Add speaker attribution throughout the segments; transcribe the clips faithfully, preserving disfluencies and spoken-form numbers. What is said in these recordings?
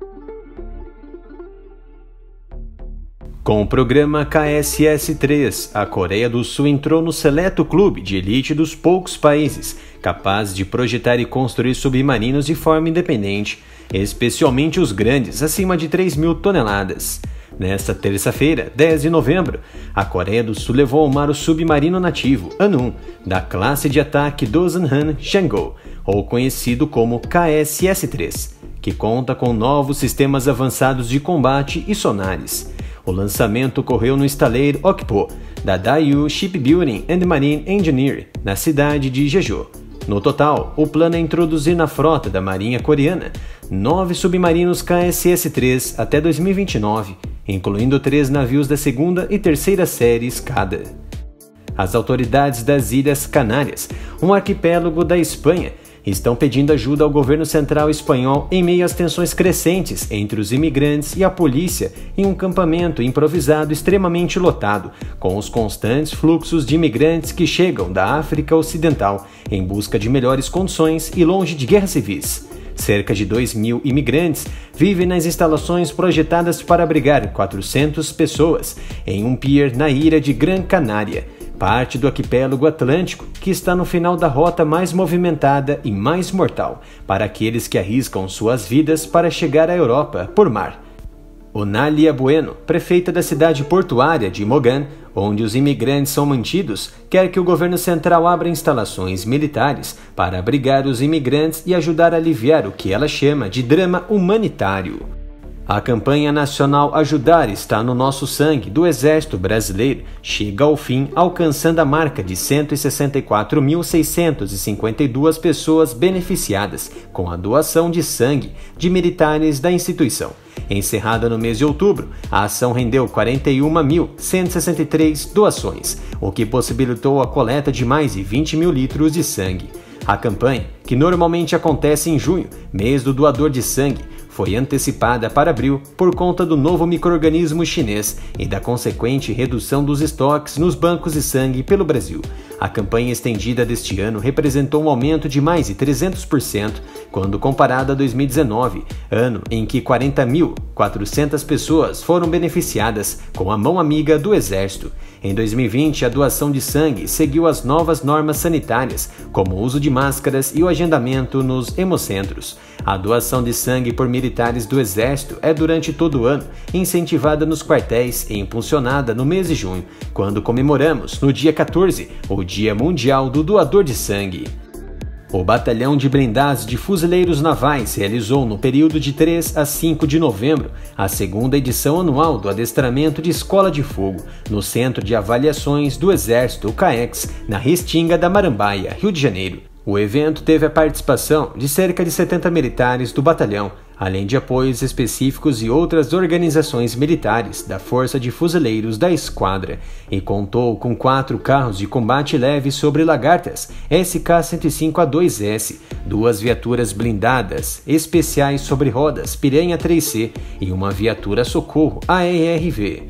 Speaker 1: Com o programa K S S três, a Coreia do Sul entrou no seleto clube de elite dos poucos países capazes de projetar e construir submarinos de forma independente, especialmente os grandes, acima de três mil toneladas. Nesta terça-feira, dez de novembro, a Coreia do Sul levou ao mar o submarino nativo An-un, da classe de ataque Dosunhan Chang'o, ou conhecido como K S S três, que conta com novos sistemas avançados de combate e sonares. O lançamento ocorreu no estaleiro Okpo, da Daewoo Shipbuilding and Marine Engineering, na cidade de Jeju. No total, o plano é introduzir na frota da Marinha Coreana nove submarinos K S S três até dois mil e vinte e nove, incluindo três navios da segunda e terceira séries cada. As autoridades das Ilhas Canárias, um arquipélago da Espanha, estão pedindo ajuda ao governo central espanhol em meio às tensões crescentes entre os imigrantes e a polícia em um acampamento improvisado extremamente lotado, com os constantes fluxos de imigrantes que chegam da África Ocidental em busca de melhores condições e longe de guerras civis. Cerca de dois mil imigrantes vivem nas instalações projetadas para abrigar quatrocentas pessoas em um pier na ilha de Gran Canária, parte do arquipélago Atlântico, que está no final da rota mais movimentada e mais mortal para aqueles que arriscam suas vidas para chegar à Europa por mar. Onália Bueno, prefeita da cidade portuária de Mogan, onde os imigrantes são mantidos, quer que o governo central abra instalações militares para abrigar os imigrantes e ajudar a aliviar o que ela chama de drama humanitário. A campanha nacional Ajudar está no nosso sangue do Exército Brasileiro chega ao fim, alcançando a marca de cento e sessenta e quatro mil seiscentas e cinquenta e duas pessoas beneficiadas com a doação de sangue de militares da instituição. Encerrada no mês de outubro, a ação rendeu quarenta e uma mil cento e sessenta e três doações, o que possibilitou a coleta de mais de vinte mil litros de sangue. A campanha, que normalmente acontece em junho, mês do doador de sangue, foi antecipada para abril por conta do novo micro-organismo chinês e da consequente redução dos estoques nos bancos de sangue pelo Brasil. A campanha estendida deste ano representou um aumento de mais de trezentos por cento quando comparada a dois mil e dezenove, ano em que quarenta mil quatrocentas pessoas foram beneficiadas com a mão amiga do Exército. Em dois mil e vinte, a doação de sangue seguiu as novas normas sanitárias, como o uso de máscaras e o agendamento nos hemocentros. A doação de sangue por militares do Exército é durante todo o ano, incentivada nos quartéis e impulsionada no mês de junho, quando comemoramos, no dia quatorze, o Dia Mundial do Doador de Sangue. O Batalhão de Blindados de Fuzileiros Navais realizou no período de três a cinco de novembro a segunda edição anual do adestramento de Escola de Fogo no Centro de Avaliações do Exército, o CAEX, na Restinga da Marambaia, Rio de Janeiro. O evento teve a participação de cerca de setenta militares do batalhão, além de apoios específicos e outras organizações militares da Força de Fuzileiros da Esquadra, e contou com quatro carros de combate leve sobre lagartas S K cento e cinco A dois S, duas viaturas blindadas especiais sobre rodas Piranha três C e uma viatura socorro A R R V.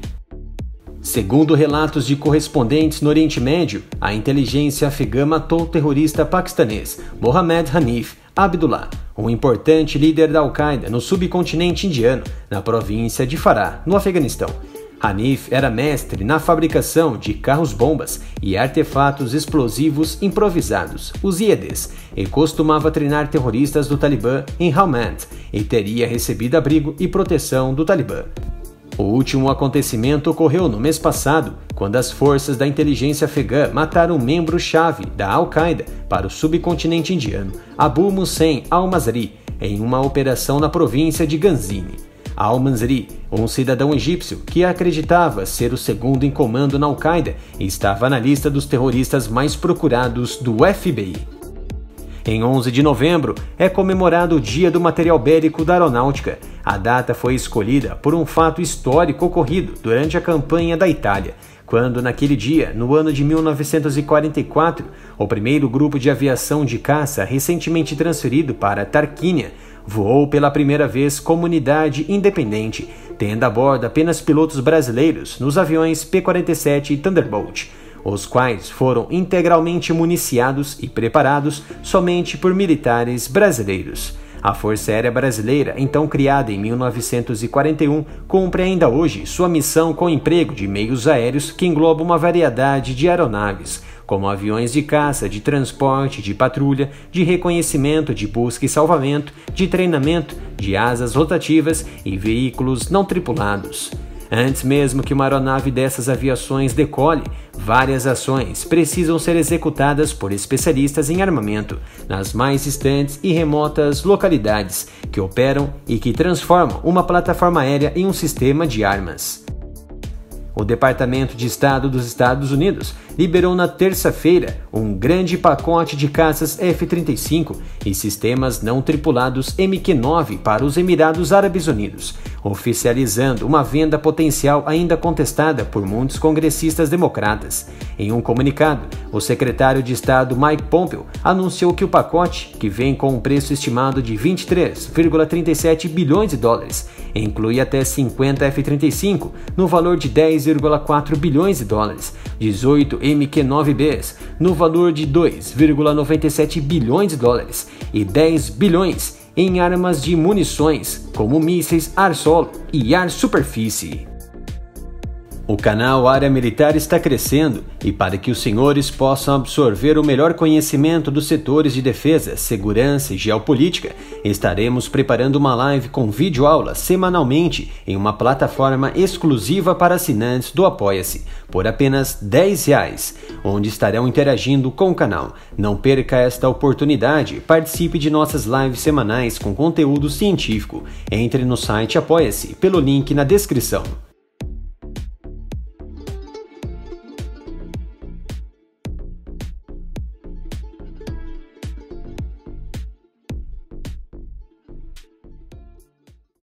Speaker 1: Segundo relatos de correspondentes no Oriente Médio, a inteligência afegã matou o terrorista paquistanês Mohammed Hanif Abdullah, um importante líder da Al-Qaeda no subcontinente indiano, na província de Farah, no Afeganistão. Hanif era mestre na fabricação de carros-bombas e artefatos explosivos improvisados, os I E Ds, e costumava treinar terroristas do Talibã em Helmand, e teria recebido abrigo e proteção do Talibã. O último acontecimento ocorreu no mês passado, quando as forças da inteligência afegã mataram um membro-chave da Al-Qaeda para o subcontinente indiano, Abu Muhsin al-Masri, em uma operação na província de Ghazni. Al-Masri, um cidadão egípcio que acreditava ser o segundo em comando na Al-Qaeda, estava na lista dos terroristas mais procurados do F B I. Em onze de novembro é comemorado o Dia do Material Bélico da Aeronáutica. A data foi escolhida por um fato histórico ocorrido durante a campanha da Itália, quando naquele dia, no ano de mil novecentos e quarenta e quatro, o primeiro grupo de aviação de caça recentemente transferido para Tarquínia voou pela primeira vez como unidade independente, tendo a bordo apenas pilotos brasileiros nos aviões P quarenta e sete e Thunderbolt, os quais foram integralmente municiados e preparados somente por militares brasileiros. A Força Aérea Brasileira, então criada em mil novecentos e quarenta e um, cumpre ainda hoje sua missão com o emprego de meios aéreos que engloba uma variedade de aeronaves, como aviões de caça, de transporte, de patrulha, de reconhecimento, de busca e salvamento, de treinamento, de asas rotativas e veículos não tripulados. Antes mesmo que uma aeronave dessas aviações decole, várias ações precisam ser executadas por especialistas em armamento nas mais distantes e remotas localidades que operam e que transformam uma plataforma aérea em um sistema de armas. O Departamento de Estado dos Estados Unidos liberou na terça-feira um grande pacote de caças F trinta e cinco e sistemas não tripulados M Q nove para os Emirados Árabes Unidos, oficializando uma venda potencial ainda contestada por muitos congressistas democratas. Em um comunicado, o secretário de Estado Mike Pompeo anunciou que o pacote, que vem com um preço estimado de vinte e três vírgula trinta e sete bilhões de dólares, inclui até cinquenta F trinta e cinco no valor de dez vírgula quatro bilhões de dólares, dezoito M Q nove Bs no valor de dois vírgula noventa e sete bilhões de dólares e dez bilhões em armas de munições, como mísseis ar-solo e ar-superfície. O canal Área Militar está crescendo e para que os senhores possam absorver o melhor conhecimento dos setores de defesa, segurança e geopolítica, estaremos preparando uma live com videoaula semanalmente em uma plataforma exclusiva para assinantes do Apoia-se, por apenas dez reais, onde estarão interagindo com o canal. Não perca esta oportunidade, participe de nossas lives semanais com conteúdo científico. Entre no site Apoia-se pelo link na descrição.